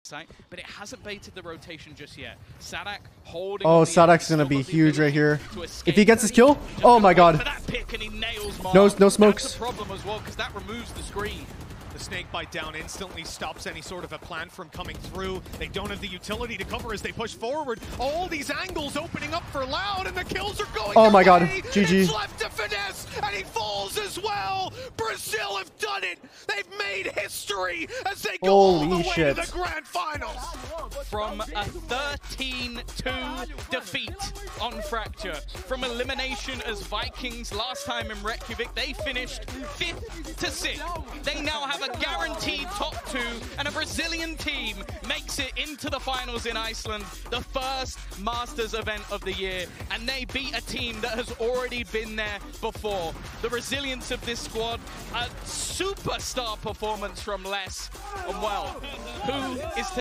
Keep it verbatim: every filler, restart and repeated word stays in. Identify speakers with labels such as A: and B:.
A: but it hasn't baited the rotation just yet. Sadak holding.
B: Oh, Sadak's gonna be huge right here. If he gets his kill, oh my god. No, no smokes.
A: That's the problem as well, because that removes the screen.
C: The snake bite down instantly stops any sort of a plan from coming through. They don't have the utility to cover as they push forward. All these angles opening up for Loud, and the kills are going.
B: Oh my god,
C: way.
B: G G.
C: It's left to Finesse, and he falls as well. Brazil have done it. They've made history as they go all the way
B: shit.
C: to the grand finals.
A: From a thirteen two defeat on Fracture, from elimination as Vikings last time in Reykjavik, they finished fifth to sixth. They now have a guaranteed top two, and a Brazilian team makes it into the finals in Iceland, the first Masters event of the year, and they beat a team that has already been there before. The resilience of this squad, a superstar performance from Les, and well, who is